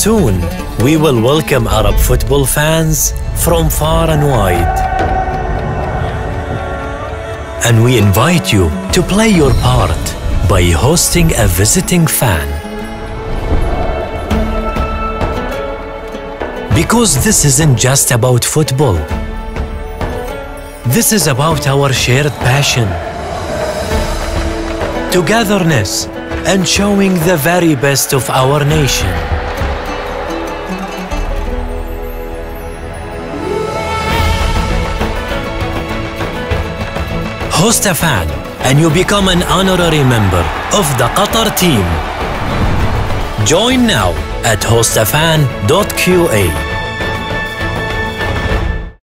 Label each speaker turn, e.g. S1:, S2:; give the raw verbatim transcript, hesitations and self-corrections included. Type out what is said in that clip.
S1: Soon, we will welcome Arab football fans from far and wide. And we invite you to play your part by hosting a visiting fan. Because this isn't just about football. This is about our shared passion, togetherness, and showing the very best of our nation. Host a fan and you become an honorary member of the Qatar team. Join now at host a fan dot Q A.